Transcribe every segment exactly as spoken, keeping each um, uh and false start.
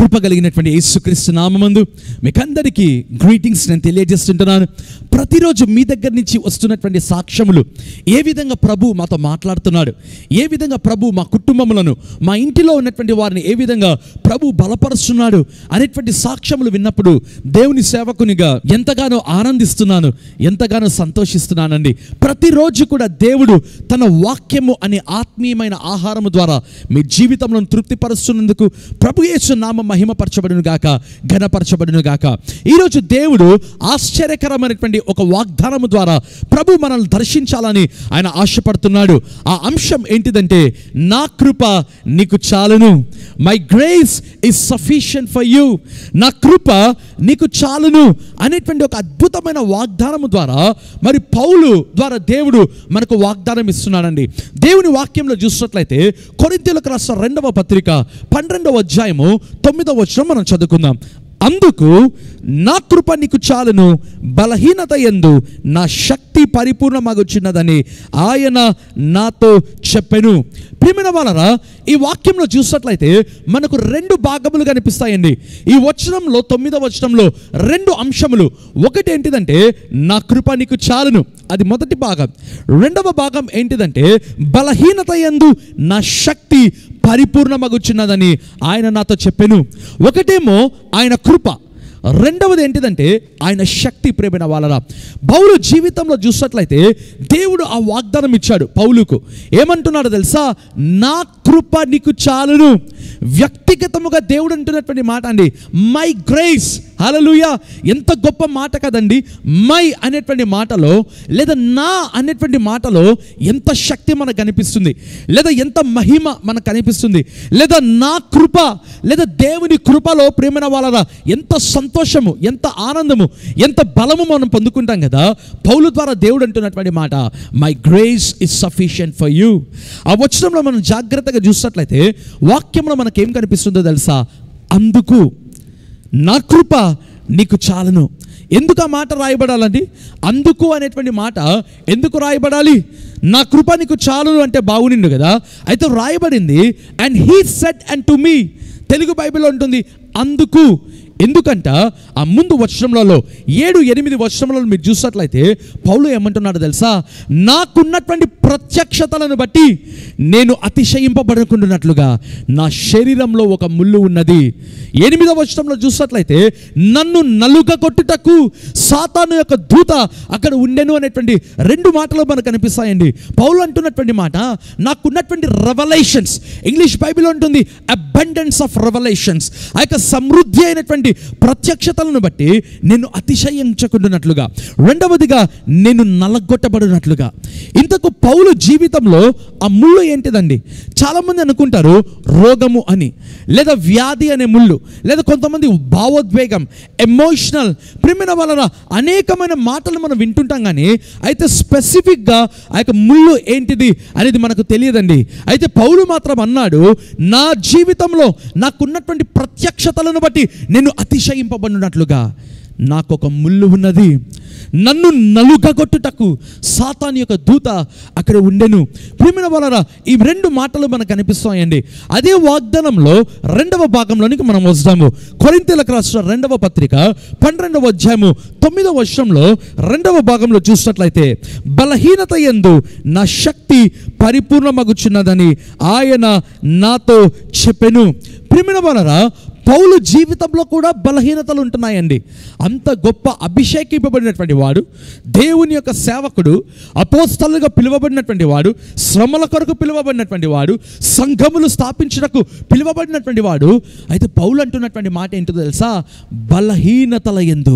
కృప కలిగినటువంటి యేసుక్రీస్తు నామమందు మీకందరికీ గ్రీటింగ్స్ నేను తెలియజేస్తుంటున్నాను. ప్రతిరోజు మీ దగ్గర నుంచి వస్తున్నటువంటి సాక్ష్యములు, ఏ విధంగా ప్రభు మాతో మాట్లాడుతున్నాడు, ఏ విధంగా ప్రభు మా కుటుంబములను, మా ఇంటిలో ఉన్నటువంటి వారిని ఏ విధంగా ప్రభు బలపరుస్తున్నాడు అనేటువంటి సాక్ష్యములు విన్నప్పుడు దేవుని సేవకునిగా ఎంతగానో ఆనందిస్తున్నాను, ఎంతగానో సంతోషిస్తున్నానండి. ప్రతిరోజు కూడా దేవుడు తన వాక్యము అనే ఆత్మీయమైన ఆహారము ద్వారా మీ జీవితంలో తృప్తిపరుస్తున్నందుకు ప్రభు యేసు నామ మహిమపరచబడును గాక, ఘనపరచబడును గాక. ఈరోజు దేవుడు ఆశ్చర్యకరమైనటువంటి ఒక వాగ్దానము ద్వారా ప్రభు మనల్ని దర్శించాలని ఆయన ఆశపడుతున్నాడు. ఆ అంశం ఏంటిదంటే, నా కృప నీకు చాలును. My grace is sufficient for you. నా కృప నీకు చాలును అనేటువంటి ఒక అద్భుతమైన వాగ్దానము ద్వారా మరి పౌలు ద్వారా దేవుడు మనకు వాగ్దానం ఇస్తున్నాడండి. దేవుని వాక్యంలో చూసినట్లయితే కొరింథీయులకు రాసిన రెండవ పత్రిక పన్నెండవ అధ్యాయము తొమ్మిదవ వచనం మనం చదువుకుందాం. అందుకు నా కృప నీకు చాలును, బలహీనత యందు నా శక్తి పరిపూర్ణమగుచున్నదని ఆయన నాతో చెప్పెను. ప్రియమైన వాళ్ళరా, ఈ వాక్యంలో చూసినట్లయితే మనకు రెండు భాగములు కనిపిస్తాయండి. ఈ వచనంలో తొమ్మిదవ వచనంలో రెండు అంశములు. ఒకటి ఏంటిదంటే, నా కృప నీకు చాలును, అది మొదటి భాగం. రెండవ భాగం ఏంటిదంటే, బలహీనత యందు నా శక్తి పరిపూర్ణమగుచున్నదని ఆయన నాతో చెప్పెను. ఒకటేమో ఆయన కృప, రెండవది ఏంటిదంటే ఆయన శక్తి. ప్రేమైన వాళ్ళరా, పౌలు జీవితంలో చూసినట్లయితే దేవుడు ఆ వాగ్దానం ఇచ్చాడు పౌలుకు. ఏమంటున్నాడు తెలుసా? నా కృప నీకు చాలును. వ్యక్తిగతముగా దేవుడు అంటున్నటువంటి మాట అండి, మై గ్రేస్. హల్లెలూయా! ఎంత గొప్ప మాట కదండి. మై అనేటువంటి మాటలో లేదా నా అనేటువంటి మాటలో ఎంత శక్తి మనకు కనిపిస్తుంది, లేదా ఎంత మహిమ మనకు కనిపిస్తుంది, లేదా నా కృప లేదా దేవుని కృపలో ప్రేమైన వాళ్ళరా ఎంత సంతోషము, ఎంత ఆనందము, ఎంత బలము మనం పొందుకుంటాం కదా. పౌలు ద్వారా దేవుడు అంటున్నటువంటి మాట, my grace is sufficient for you. ఆ వచనంలో మనం జాగ్రత్తగా చూసినట్లయితే వాక్యంలో మనకేం కనిపిస్తుందో తెలుసా? అందుకు నా కృప నీకు చాలును. ఎందుకు ఆ మాట రాయబడాలండి? అందుకు అనేటువంటి మాట ఎందుకు రాయబడాలి? నా కృప నీకు చాలును అంటే బాగునిండు కదా. అయితే రాయబడింది and he said and to me. తెలుగు బైబిల్లో ఉంటుంది అందుకు. ఎందుకంట ఆ ముందు వచనంలో ఏడు ఎనిమిది వచనంలో మీరు చూసినట్లయితే పౌలు ఏమంటున్నాడు తెలుసా? నాకున్నటువంటి ప్రత్యక్షతలను బట్టి నేను అతిశయింపబడుకుంటున్నట్లుగా నా శరీరంలో ఒక ముళ్ళు ఉన్నది. ఎనిమిదవ వచనంలో చూసినట్లయితే నన్ను నలుగ కొట్టుటకు సాతాను యొక్క దూత అక్కడ ఉండెను అనేటువంటి రెండు మాటలు మనకు కనిపిస్తాయండి. పౌలు అంటున్నటువంటి మాట, నాకున్నటువంటి రెవల్యూషన్స్, ఇంగ్లీష్ బైబిల్ ఉంటుంది అబండెన్స్ ఆఫ్ రెవల్యూషన్స్, ఆ యొక్క సమృద్ధి అయినటువంటి ప్రత్యక్షతలను బట్టి నేను అతిశయించకుండానట్లుగా, రెండవదిగా నేను నలగొట్టబడినట్లుగా. ఇంతకు పౌలు జీవితంలో ఆ ముళ్ళు ఏంటిదండి? చాలామంది అనుకుంటారు రోగము అని, లేదా వ్యాధి అనే ముళ్ళు, లేదా కొంతమంది భావోద్వేగం, ఎమోషనల్. ప్రేమైన వలన అనేకమైన మాటలు మనం వింటుంటాం కానీ అయితే స్పెసిఫిక్గా ఆ యొక్క ముళ్ళు ఏంటిది అనేది మనకు తెలియదండి. అయితే పౌలు మాత్రం అన్నాడు, నా జీవితంలో నాకున్నటువంటి ప్రత్యక్షతలను బట్టి నేను అతిశయింపబడినట్లుగా నాకు ఒక ముళ్ళు ఉన్నది, నన్ను నలుగగొట్టుటకు సాతాను యొక్క దూత అక్కడ ఉండెను. ప్రియమైన వాళ్ళరా, ఈ రెండు మాటలు మనకు కనిపిస్తాయండి. అదే వాగ్దానంలో రెండవ భాగంలోనికి మనం వస్తాము. కొరింథీయులకు రాసిన రెండవ పత్రిక పన్నెండవ అధ్యాయము తొమ్మిదవ వచనంలో రెండవ భాగంలో చూసినట్లయితే బలహీనత యందు నా శక్తి పరిపూర్ణమగుచున్నదని ఆయన నాతో చెప్పెను. ప్రియమైన వాళ్ళరా, పౌలు జీవితంలో కూడా బలహీనతలు ఉంటున్నాయండి. అంత గొప్ప అభిషేకింపబడినటువంటి వాడు, దేవుని యొక్క సేవకుడు, అపోస్తలుగా పిలువబడినటువంటి వాడు, శ్రమల కొరకు పిలువబడినటువంటి వాడు, సంఘములు స్థాపించడానికి పిలువబడినటువంటి వాడు. అయితే పౌలు అంటున్నటువంటి మాట ఏంటో తెలుసా? బలహీనతల యందు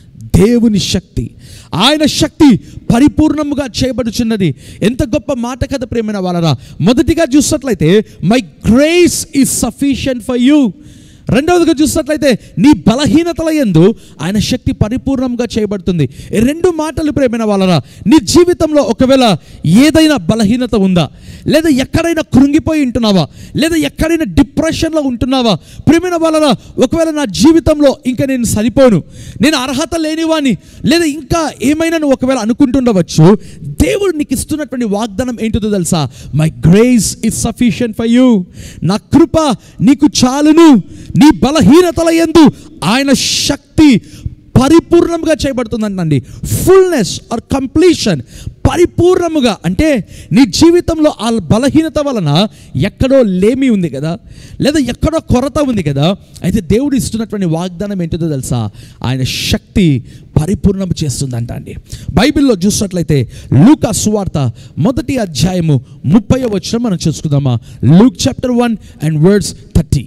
దేవుని శక్తి, ఆయన శక్తి పరిపూర్ణముగా చేయబడుచున్నది. ఎంత గొప్ప మాట కదా ప్రేమైన వాళ్ళరా. మొదటిగా చూసినట్లయితే my grace is sufficient for you. రెండవదిగా చూసినట్లయితే నీ బలహీనతల యందు ఆయన శక్తి పరిపూర్ణంగా చేయబడుతుంది. ఈ రెండు మాటలు ప్రేమైన వాళ్ళరా, నీ జీవితంలో ఒకవేళ ఏదైనా బలహీనత ఉందా, లేదా ఎక్కడైనా కృంగిపోయి ఉంటున్నావా, లేదా ఎక్కడైనా డిప్రెషన్లో ఉంటున్నావా? ప్రేమైన వాళ్ళరా, ఒకవేళ నా జీవితంలో ఇంకా నేను సరిపోను, నేను అర్హత లేనివాని, లేదా ఇంకా ఏమైనా నువ్వు ఒకవేళ అనుకుంటుండవచ్చు, దేవుడు నీకు ఇస్తున్నటువంటి వాగ్దానం ఏంటిదో తెలుసా? My grace is sufficient for you. నా కృప నీకు చాలును, నీ బలహీనతల యందు ఆయన శక్తి పరిపూర్ణంగా చేయబడుతుందంటండి. ఫుల్నెస్ ఆర్ కంప్లీషన్, పరిపూర్ణముగా. అంటే నీ జీవితంలో ఆ బలహీనత వలన ఎక్కడో లేమి ఉంది కదా, లేదా ఎక్కడో కొరత ఉంది కదా. అయితే దేవుడు ఇస్తున్నటువంటి వాగ్దానం ఏంటిదో తెలుసా? ఆయన శక్తి పరిపూర్ణం చేస్తుందంట అండి. బైబిల్లో చూసినట్లయితే లూకా సువార్త మొదటి అధ్యాయము ముప్పై వచనం మనం చూసుకుందామా. Luke chapter one and words thirty.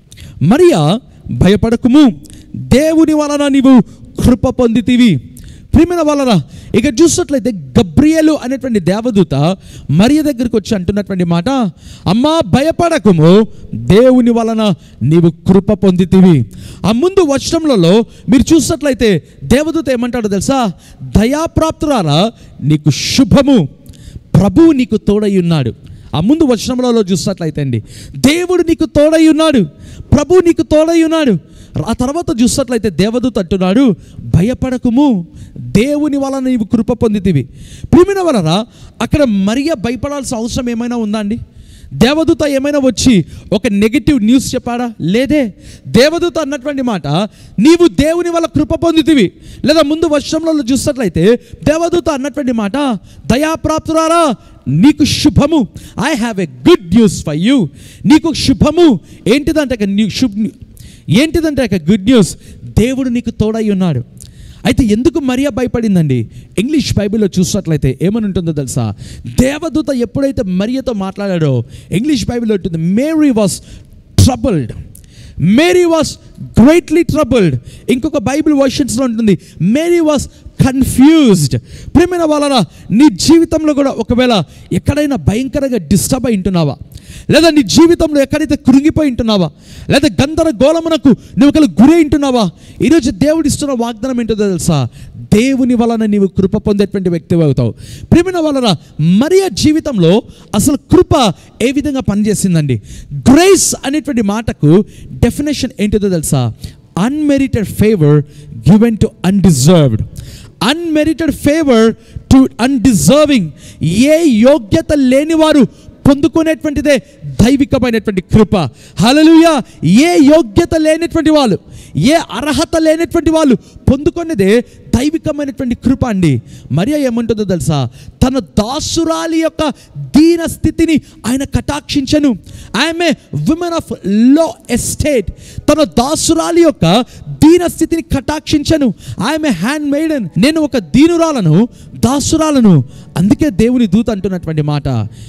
మరియా భయపడకుము, దేవుని వలన నీవు కృప పొందితివి. ప్రియమైన వలన ఇక చూసినట్లయితే గబ్రియేలు అనేటువంటి దేవదూత మరియ దగ్గరికి వచ్చి అంటున్నటువంటి మాట, అమ్మా భయపడకుము, దేవుని వలన నీవు కృప పొందితివి. ఆ ముందు వచనంలో మీరు చూసినట్లయితే దేవదూత ఏమంటాడో తెలుసా? దయాప్రాప్తురాలా నీకు శుభము, ప్రభువు నీకు తోడై ఉన్నాడు. ఆ ముందు వచనంలో చూసినట్లయితే అండి, దేవుడు నీకు తోడై ఉన్నాడు, ప్రభువు నీకు తోడై ఉన్నాడు. ఆ తర్వాత చూసినట్లయితే దేవదూత అంటున్నాడు, భయపడకుము, దేవుని వలన నీవు కృప పొందితివి. ప్రియమైన వలన అక్కడ మరియ భయపడాల్సిన అవసరం ఏమైనా ఉందా అండి? దేవదూత ఏమైనా వచ్చి ఒక నెగిటివ్ న్యూస్ చెప్పాడా? లేదే. దేవదూత అన్నటువంటి మాట, నీవు దేవుని వల్ల కృప పొందితివి. లేదా ముందు వర్షంలో చూసినట్లయితే దేవదూత అన్నటువంటి మాట, దయాప్రాప్తురాలా నీకు శుభము, I have a good news for you. నీకు శుభము ఏంటిదంటే శుభ ఏంటిదంటే ఒక గుడ్ న్యూస్, దేవుడు నీకు తోడై ఉన్నాడు. అయితే ఎందుకు మరియా భయపడిందండి? ఇంగ్లీష్ బైబిల్లో చూసినట్లయితే ఏమని ఉంటుందో తెలుసా? దేవదూత ఎప్పుడైతే మరియతో మాట్లాడాడో ఇంగ్లీష్ బైబిల్లో ఉంటుంది, Mary was troubled, Mary was greatly troubled. ఇంకొక బైబిల్ వర్షన్స్లో ఉంటుంది, మేరీ వాస్ కన్ఫ్యూజ్డ్. ప్రియమైన వాళ్ళ నీ జీవితంలో కూడా ఒకవేళ ఎక్కడైనా భయంకరంగా డిస్టర్బ్ అయి ఉంటున్నావా, లేదా నీ జీవితంలో ఎక్కడైతే కృంగిపోయి ఉంటున్నావా, లేదా గందరగోళమునకు నువ్వు ఒకవేళ గురి ఉంటున్నావా, ఈరోజు దేవుడు ఇస్తున్న వాగ్దానం ఏంటో తెలుసా? దేవుని వలన నీవు కృప పొందేటువంటి వ్యక్తి అవుతావు. ప్రియమైన వలన మరియ జీవితంలో అసలు కృప ఏ విధంగా పనిచేసిందండి? గ్రేస్ అనేటువంటి మాటకు డెఫినేషన్ ఏంటిదో తెలుసా? Unmerited favour given to undeserved. Unmerited favour to undeserving. ఏ యోగ్యత లేనివారు పొందుకునేటువంటిదే దైవికమైనటువంటి కృప. హల్లెలూయా. ఏ యోగ్యత లేనటువంటి వాళ్ళు, ఏ అర్హత లేనటువంటి వాళ్ళు పొందుకునేదే దైవికమైనటువంటి కృప అండి. మరియా ఏమంటుందో తెలుసా? తన దాసురాలి యొక్క దీన స్థితిని ఆయన కటాక్షించను. I'm a women of low estate. తన దాసురాలి యొక్క దీన స్థితిని కటాక్షించను. I'm A hand మేడన్. నేను ఒక దీనురాలను, దాసురాలను. అందుకే దేవుని దూత అంటున్నటువంటి మాట,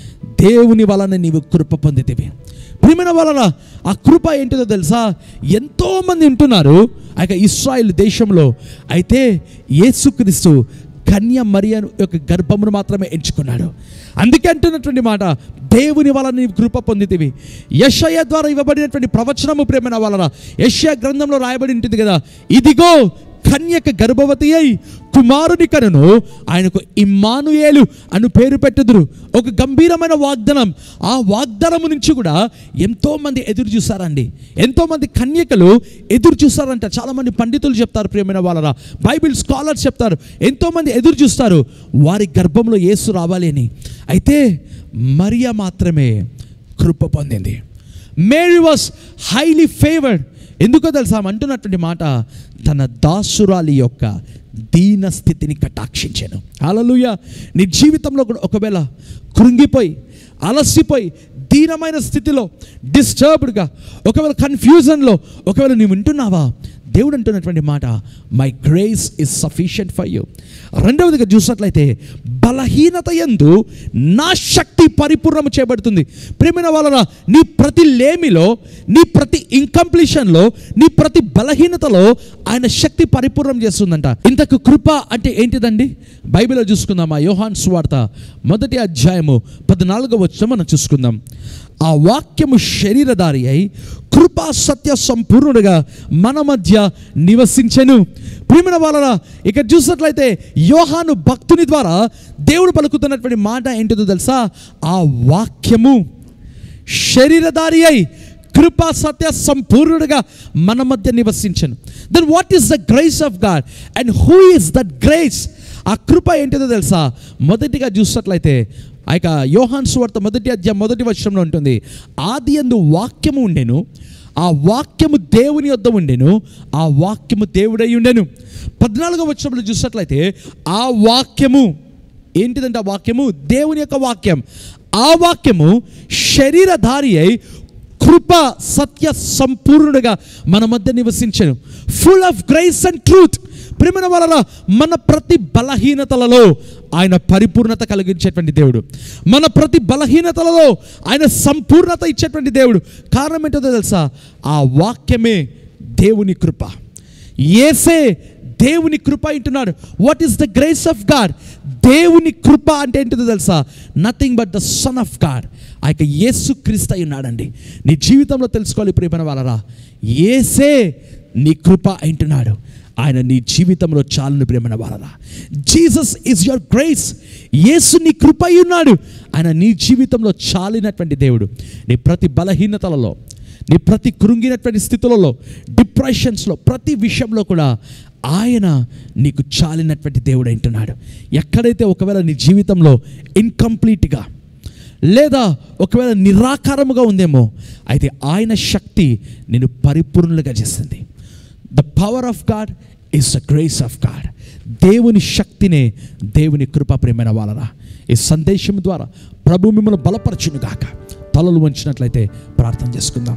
దేవుని వలన నీవు కృప పొందితివి. ప్రియమైన వలన ఆ కృప ఏంటిదో తెలుసా? ఎంతోమంది ఉంటున్నారు ఆ యొక్క ఇశ్రాయేల్ దేశంలో. అయితే యేసుక్రీస్తు కన్య మరియ యొక్క గర్భమును మాత్రమే ఎంచుకున్నాడు. అందుకే అంటున్నటువంటి మాట, దేవుని వలన నీవు కృప పొందితివి. యెషయా ద్వారా ఇవ్వబడినటువంటి ప్రవచనము ప్రియమైన వలన యెషయా గ్రంథంలో రాయబడి ఉంటుంది కదా, ఇదిగో కన్యక గర్భవతి అయి కుమారుని కనును, ఆయనకు ఇమ్మానుయేలు అను పేరు పెట్టుదురు. ఒక గంభీరమైన వాగ్దానం. ఆ వాగ్దానము నుంచి కూడా ఎంతోమంది ఎదురు చూస్తారండి. ఎంతోమంది కన్యకలు ఎదురు చూస్తారంట. చాలామంది పండితులు చెప్తారు, ప్రియమైన వాళ్ళరా, బైబిల్ స్కాలర్స్ చెప్తారు, ఎంతోమంది ఎదురు చూస్తారు వారి గర్భంలో యేసు రావాలి అని. అయితే మరియా మాత్రమే కృప పొందింది. Mary was highly favoured. ఎందుకో తెలుసా? అంటున్నటువంటి మాట, తన దాసురాలి యొక్క దీన స్థితిని కటాక్షించాను. హల్లెలూయా. నీ జీవితంలో కూడా ఒకవేళ కృంగిపోయి, అలసిపోయి, దీనమైన స్థితిలో, డిస్టర్బ్డ్గా, ఒకవేళ కన్ఫ్యూజన్లో ఒకవేళ నీవు ఉంటున్నావా, దేవుడు అంటున్నటువంటి మాట, my grace is sufficient for you. రెండవదిగా చూసినట్లయితే బలహీనత యందు నా శక్తి పరిపూర్ణము చేయబడుతుంది. ప్రియమైన వాళ్ళ నీ ప్రతి లేమిలో, నీ ప్రతి ఇన్కంప్లీషన్లో, నీ ప్రతి బలహీనతలో ఆయన శక్తి పరిపూర్ణం చేస్తుందంట. ఇంతకు కృప అంటే ఏంటిదండి? బైబిల్లో చూసుకుందామా? యోహాను సువార్త మొదటి అధ్యాయము పద్నాలుగవ వచనం మనం చూసుకుందాం. ఆ వాక్యము శరీరధారి అయి కృపా సత్య సంపూర్ణుడుగా మన మధ్య నివసించెను. ప్రియమైన వాళ్ళరా, ఇక్కడ చూసినట్లయితే యోహాను భక్తుని ద్వారా దేవుడు పలుకుతున్నటువంటి మాట ఏంటిదో తెలుసా? ఆ వాక్యము శరీరధారి అయి కృపా సత్య సంపూర్ణుడుగా మన మధ్య నివసించెను. Then what is the grace of God and who is that grace? ఆ కృప ఏంటిదో తెలుసా? మొదటిగా చూసినట్లయితే ఆ యొక్క యోహాను సువార్త మొదటి అధ్యాయం మొదటి వచనంలో ఉంటుంది, ఆది యందు వాక్యము ఉండెను, ఆ వాక్యము దేవుని యొద్ద ఉండెను, ఆ వాక్యము దేవుడై ఉండెను. పద్నాలుగో వచనంలో చూసినట్లయితే ఆ వాక్యము ఏంటిదంటే, ఆ వాక్యము దేవుని యొక్క వాక్యం. ఆ వాక్యము శరీరధారి అయి కృప సత్య సంపూర్ణుడుగా మన మధ్య నివసించెను. Full of grace and truth. ప్రియమైన వలన మన ప్రతి బలహీనతలలో ఆయన పరిపూర్ణత కలిగించేటువంటి దేవుడు. మన ప్రతి బలహీనతలలో ఆయన సంపూర్ణత ఇచ్చేటువంటి దేవుడు. కారణం ఏంటో తెలుసా? ఆ వాక్యమే దేవుని కృప. యేసే దేవుని కృప అంటున్నాడు. What is the grace of God? దేవుని కృప అంటే ఏంటిదో తెలుసా? Nothing but the son of God. ఆ యొక్క యేసు క్రీస్తు అయి ఉన్నాడండి. నీ జీవితంలో తెలుసుకోవాలి ప్రియమైన వాళ్ళరా, యేసే నీ కృప అంటున్నాడు. ఆయన నీ జీవితంలో చాలును ప్రియమైన వాళ్ళరా. Jesus is your grace. యేసు నీ కృప అయి ఉన్నాడు. ఆయన నీ జీవితంలో చాలినటువంటి దేవుడు. నీ ప్రతి బలహీనతలలో, నీ ప్రతి కృంగినటువంటి స్థితులలో, డిప్రెషన్స్లో, ప్రతి విషయంలో కూడా ఆయన నీకు చాలినటువంటి దేవుడు అంటున్నాడు. ఎక్కడైతే ఒకవేళ నీ జీవితంలో ఇన్కంప్లీట్గా లేదా ఒకవేళ నిరాకారముగా ఉందేమో, అయితే ఆయన శక్తి నేను పరిపూర్ణులుగా చేస్తుంది. The power of God is the grace of God. దేవుని శక్తినే దేవుని కృప ప్రియమైన వాళ్ళరా. ఈ సందేశం ద్వారా ప్రభు మిమ్మల్ని బలపరచును గాక. తలలు వంచినట్లయితే ప్రార్థన చేసుకుందాం.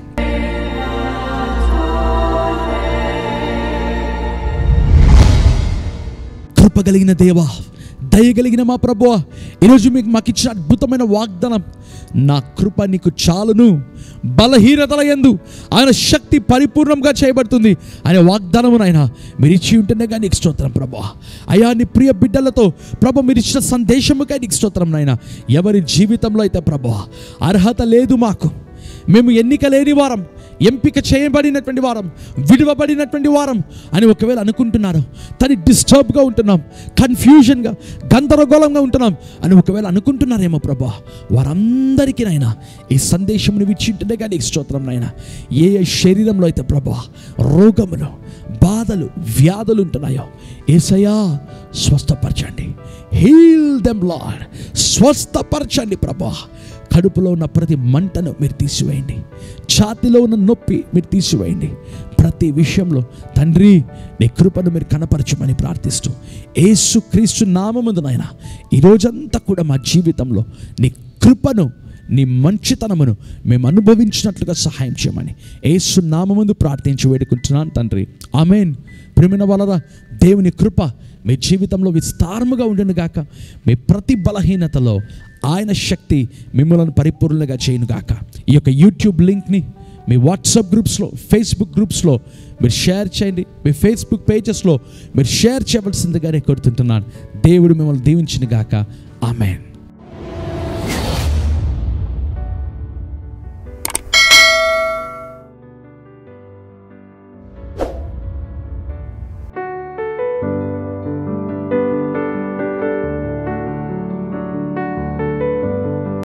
కృప కలిగిన దేవా, దయగలిగిన మా ప్రభువా, ఈరోజు మీకు మాకు ఇచ్చిన అద్భుతమైన వాగ్దానం, నా కృప నీకు చాలును, బలహీనతల యందు ఆయన శక్తి పరిపూర్ణంగా చేయబడుతుంది అనే వాగ్దానము నాయన మీరు ఇచ్చి ఉంటేనే కానీ నీకు స్తోత్రం ప్రభువా. అయ్యా, నీ ప్రియ బిడ్డలతో ప్రభు మీరు ఇచ్చిన సందేశముకై నీకు స్తోత్రం నాయన. ఎవరి జీవితంలో అయితే ప్రభువా అర్హత లేదు, మాకు మేము ఎన్నిక లేని వారం, ఎంపిక చేయబడినటువంటి వారం, విడువబడినటువంటి వారం అని ఒకవేళ అనుకుంటున్నారు, తని డిస్టర్బ్గా ఉంటున్నాం, కన్ఫ్యూజన్గా గందరగోళంగా ఉంటున్నాం అని ఒకవేళ అనుకుంటున్నారేమో ప్రభా, వారందరికీ నాయన ఈ సందేశం నువ్వు ఇచ్చింటేనే కానీ స్తోత్రం నాయన. ఏ ఏ శరీరంలో అయితే ప్రభా రోగములు, బాధలు, వ్యాధులు ఉంటున్నాయో యేసయ్యా స్వస్థపరచండి. Heal them Lord. స్వస్థపరచండి ప్రభా. కడుపులో ఉన్న ప్రతి మంటను మీరు తీసివేయండి. ఛాతిలో ఉన్న నొప్పి మీరు తీసివేయండి. ప్రతి విషయంలో తండ్రి నీ కృపను మీరు కనపరచమని ప్రార్థిస్తూ యేసు క్రీస్తు నామమున నాయన ఈరోజంతా కూడా మా జీవితంలో నీ కృపను, నీ మంచితనమును మేము అనుభవించినట్లుగా సహాయం చేయమని యేసు నామమున ప్రార్థించి వేడుకుంటున్నాను తండ్రి. ఆమేన్. ప్రియమైన వాళ్ళరా, దేవుని కృప మీ జీవితంలో విస్తారముగా ఉండును గాక. మీ ప్రతి బలహీనతలో ఆయన శక్తి మిమ్మల్ని పరిపూర్ణంగా చేయను గాక. ఈ యొక్క యూట్యూబ్ లింక్ని మీ వాట్సాప్ గ్రూప్స్లో, ఫేస్బుక్ గ్రూప్స్లో మీరు షేర్ చేయండి. మీ ఫేస్బుక్ పేజెస్లో మీరు షేర్ చేయవలసిందిగానే కోరుతుంటున్నాను. దేవుడు మిమ్మల్ని దీవించును గాక. ఆమేన్.